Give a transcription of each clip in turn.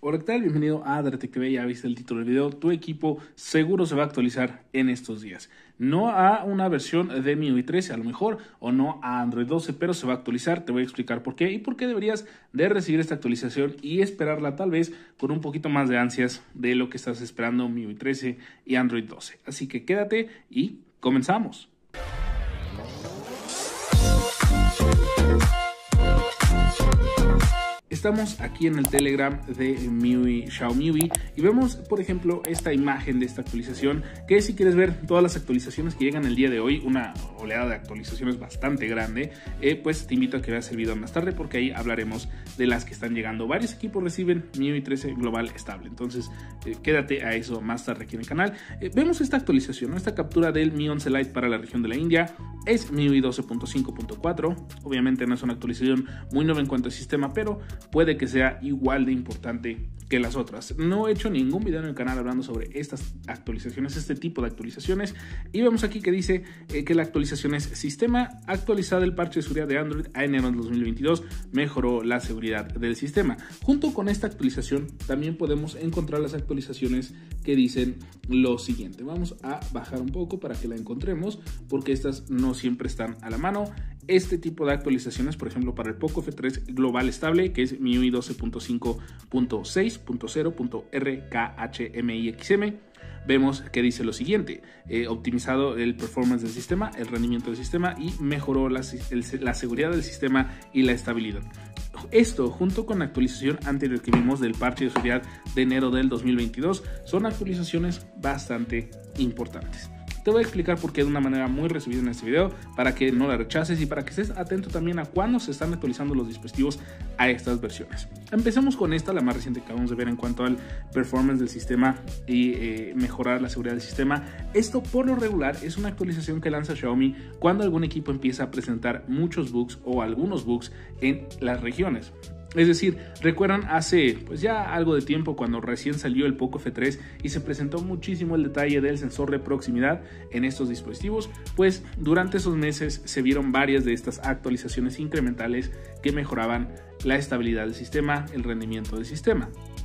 Hola, ¿qué tal? Bienvenido a Detective. Ya viste el título del video. Tu equipo seguro se va a actualizar en estos días. No a una versión de MIUI 13 a lo mejor, o no a Android 12, pero se va a actualizar. Te voy a explicar por qué y por qué deberías de recibir esta actualización y esperarla tal vez con un poquito más de ansias de lo que estás esperando MIUI 13 y Android 12. Así que quédate y comenzamos. Estamos aquí en el Telegram de MIUI Xiaomi y vemos, por ejemplo, esta imagen de esta actualización, que si quieres ver todas las actualizaciones que llegan el día de hoy, una oleada de actualizaciones bastante grande, pues te invito a que veas el video más tarde porque ahí hablaremos de las que están llegando. Varios equipos reciben MIUI 13 global estable, entonces quédate a eso más tarde aquí en el canal. Vemos esta actualización, esta captura del Mi 11 Lite para la región de la India, es MIUI 12.5.4, obviamente no es una actualización muy nueva en cuanto al sistema, pero puede que sea igual de importante que las otras. No he hecho ningún video en el canal hablando sobre estas actualizaciones, este tipo de actualizaciones, y vemos aquí que dice que la actualización es sistema actualizado. El parche de seguridad de Android a enero del 2022 mejoró la seguridad del sistema. Junto con esta actualización también podemos encontrar las actualizaciones que dicen lo siguiente. Vamos a bajar un poco para que la encontremos porque estas no siempre están a la mano. Este tipo de actualizaciones, por ejemplo, para el Poco F3 global estable, que es MIUI 12.5.6.0.RKHMIXM, vemos que dice lo siguiente: optimizado el performance del sistema, el rendimiento del sistema y mejoró la seguridad del sistema y la estabilidad. Esto, junto con la actualización anterior que vimos del parche de seguridad de enero del 2022, son actualizaciones bastante importantes. Te voy a explicar por qué de una manera muy resumida en este video, para que no la rechaces y para que estés atento también a cuándo se están actualizando los dispositivos a estas versiones. Empecemos con esta, la más reciente que acabamos de ver en cuanto al performance del sistema y mejorar la seguridad del sistema. Esto por lo regular es una actualización que lanza Xiaomi cuando algún equipo empieza a presentar muchos bugs o algunos bugs en las regiones. Es decir, recuerdan hace pues ya algo de tiempo cuando recién salió el Poco F3 y se presentó muchísimo el detalle del sensor de proximidad en estos dispositivos, pues durante esos meses se vieron varias de estas actualizaciones incrementales que mejoraban la estabilidad del sistema, el rendimiento del sistema.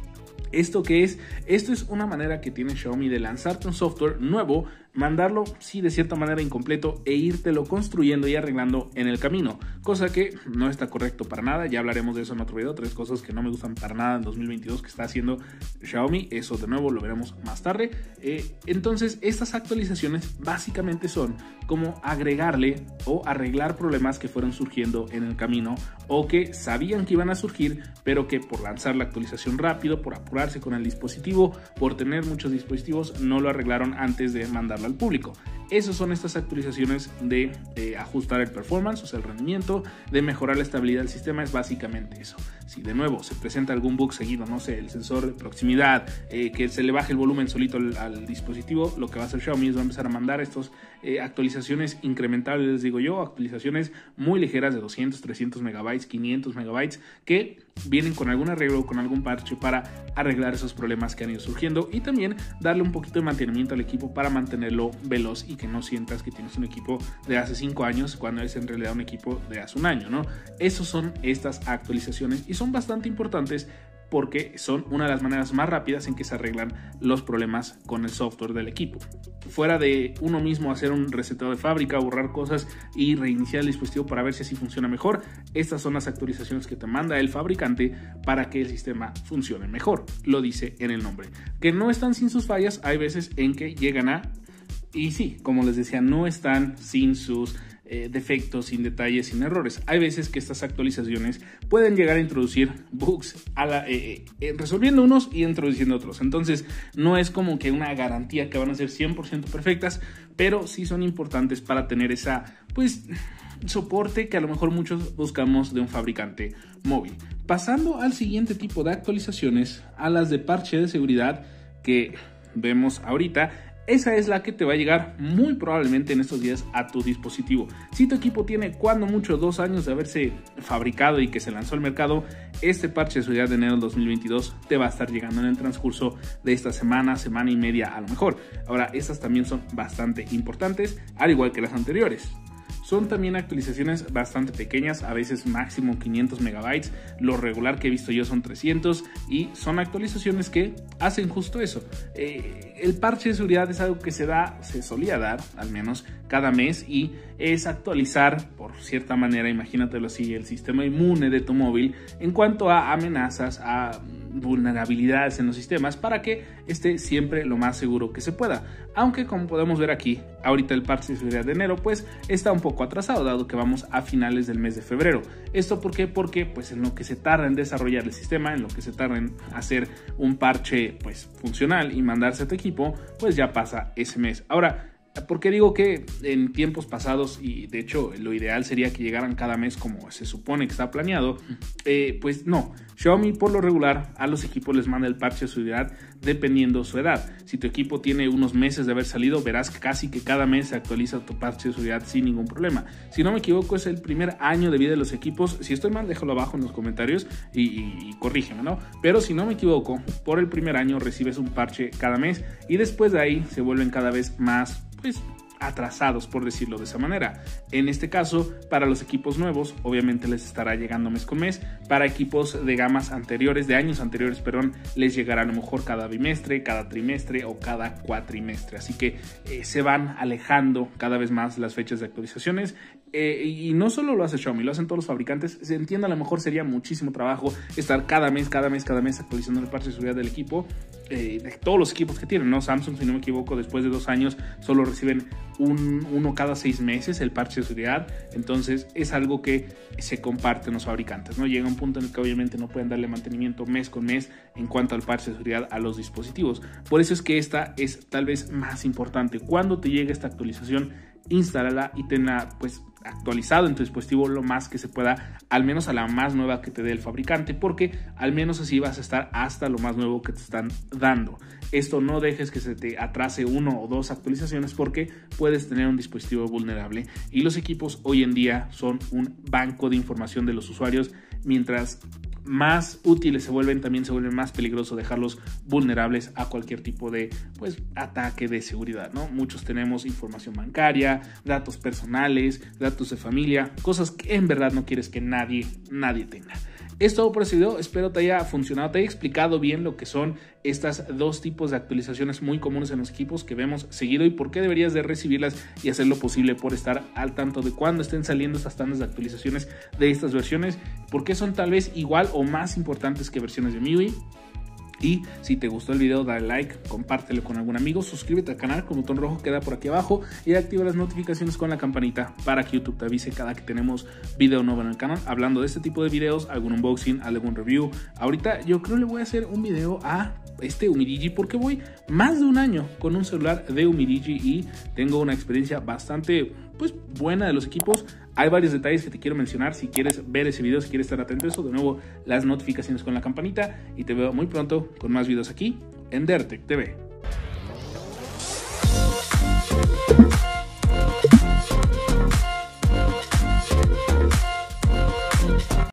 ¿Esto qué es? Esto es una manera que tiene Xiaomi de lanzarte un software nuevo, mandarlo, sí, de cierta manera incompleto e írtelo construyendo y arreglando en el camino, cosa que no está correcto para nada. Ya hablaremos de eso en otro video, 3 cosas que no me gustan para nada en 2022 que está haciendo Xiaomi. Eso de nuevo lo veremos más tarde. Entonces estas actualizaciones básicamente son como agregarle o arreglar problemas que fueron surgiendo en el camino o que sabían que iban a surgir, pero que por lanzar la actualización rápido, por apurarse con el dispositivo, por tener muchos dispositivos, no lo arreglaron antes de mandarlo al público. Esas son estas actualizaciones de ajustar el performance, o sea, el rendimiento, de mejorar la estabilidad del sistema. Es básicamente eso. Si de nuevo se presenta algún bug seguido, no sé, el sensor de proximidad, que se le baje el volumen solito al dispositivo, lo que va a hacer Xiaomi es va a empezar a mandar estos actualizaciones incrementales, les digo yo, actualizaciones muy ligeras de 200, 300 megabytes, 500 megabytes, que vienen con algún arreglo, con algún parche para arreglar esos problemas que han ido surgiendo y también darle un poquito de mantenimiento al equipo para mantenerlo veloz y que no sientas que tienes un equipo de hace 5 años cuando es en realidad un equipo de hace un año, ¿no? Esos son estas actualizaciones y son bastante importantes porque son una de las maneras más rápidas en que se arreglan los problemas con el software del equipo. Fuera de uno mismo hacer un reseteo de fábrica, borrar cosas y reiniciar el dispositivo para ver si así funciona mejor, estas son las actualizaciones que te manda el fabricante para que el sistema funcione mejor. Lo dice en el nombre. Que no están sin sus fallas, hay veces en que llegan a... Y sí, como les decía, no están sin sus defectos, sin detalles, sin errores. Hay veces que estas actualizaciones pueden llegar a introducir bugs resolviendo unos y introduciendo otros. Entonces no es como que una garantía que van a ser 100% perfectas, pero sí son importantes para tener esa soporte que a lo mejor muchos buscamos de un fabricante móvil. Pasando al siguiente tipo de actualizaciones, a las de parche de seguridad que vemos ahorita. Esa es la que te va a llegar muy probablemente en estos días a tu dispositivo. Si tu equipo tiene cuando mucho 2 años de haberse fabricado y que se lanzó al mercado, este parche de seguridad de enero del 2022 te va a estar llegando en el transcurso de esta semana, semana y media a lo mejor. Ahora, estas también son bastante importantes, al igual que las anteriores. son también actualizaciones bastante pequeñas, a veces máximo 500 megabytes, lo regular que he visto yo son 300 y son actualizaciones que hacen justo eso. El parche de seguridad es algo que se solía dar al menos cada mes y es actualizar por cierta manera, imagínatelo así, el sistema inmune de tu móvil en cuanto a amenazas, a vulnerabilidades en los sistemas para que esté siempre lo más seguro que se pueda. Aunque como podemos ver aquí, ahorita el parche de seguridad de enero pues está un poco atrasado dado que vamos a finales del mes de febrero. ¿Esto por qué? Porque pues en lo que se tarda en desarrollar el sistema, en lo que se tarda en hacer un parche pues funcional y mandarse a tu equipo, pues ya pasa ese mes. Ahora, ¿por qué digo que en tiempos pasados, y de hecho lo ideal sería que llegaran cada mes como se supone que está planeado? Pues no, Xiaomi por lo regular a los equipos les manda el parche de seguridad dependiendo su edad. Si tu equipo tiene unos meses de haber salido, verás que casi que cada mes se actualiza tu parche de seguridad sin ningún problema. Si no me equivoco es el primer año de vida de los equipos. Si estoy mal, déjalo abajo en los comentarios y corrígeme, ¿no? Pero si no me equivoco, por el primer año recibes un parche cada mes y después de ahí se vuelven cada vez más pues atrasados, por decirlo de esa manera. En este caso, para los equipos nuevos, obviamente les estará llegando mes con mes. Para equipos de gamas anteriores, de años anteriores, perdón, les llegará a lo mejor cada bimestre, cada trimestre o cada cuatrimestre. Así que se van alejando cada vez más las fechas de actualizaciones. Y no solo lo hace Xiaomi, lo hacen todos los fabricantes. Se entiende, a lo mejor sería muchísimo trabajo estar cada mes actualizando el parche de seguridad del equipo, de todos los equipos que tienen, ¿no? Samsung, si no me equivoco, después de 2 años solo reciben uno cada 6 meses el parche de seguridad. Entonces es algo que se comparten los fabricantes, ¿no? Llega un punto en el que obviamente no pueden darle mantenimiento mes con mes en cuanto al parche de seguridad a los dispositivos. Por eso es que esta es tal vez más importante. Cuando te llegue esta actualización, instálala y tenla pues actualizado en tu dispositivo lo más que se pueda, al menos a la más nueva que te dé el fabricante, porque al menos así vas a estar hasta lo más nuevo que te están dando. Esto no dejes que se te atrase 1 o 2 actualizaciones porque puedes tener un dispositivo vulnerable y los equipos hoy en día son un banco de información de los usuarios. Mientras más útiles se vuelven, también se vuelve más peligroso dejarlos vulnerables a cualquier tipo de pues ataque de seguridad, ¿no? Muchos tenemos información bancaria, datos personales, datos de familia, cosas que en verdad no quieres que nadie tenga. Es todo por este video, espero te haya funcionado, te haya explicado bien lo que son estas dos tipos de actualizaciones muy comunes en los equipos que vemos seguido y por qué deberías de recibirlas y hacer lo posible por estar al tanto de cuando estén saliendo estas tandas de actualizaciones de estas versiones, porque son tal vez igual o más importantes que versiones de MIUI. Y si te gustó el video, dale like, compártelo con algún amigo, suscríbete al canal con el botón rojo que da por aquí abajo y activa las notificaciones con la campanita para que YouTube te avise cada que tenemos video nuevo en el canal hablando de este tipo de videos, algún unboxing, algún review. Ahorita yo creo le voy a hacer un video a este Umidigi porque voy más de un año con un celular de Umidigi y tengo una experiencia bastante pues buena de los equipos. Hay varios detalles que te quiero mencionar. Si quieres ver ese video, si quieres estar atento a eso, de nuevo las notificaciones con la campanita y te veo muy pronto con más videos aquí en Dertech TV.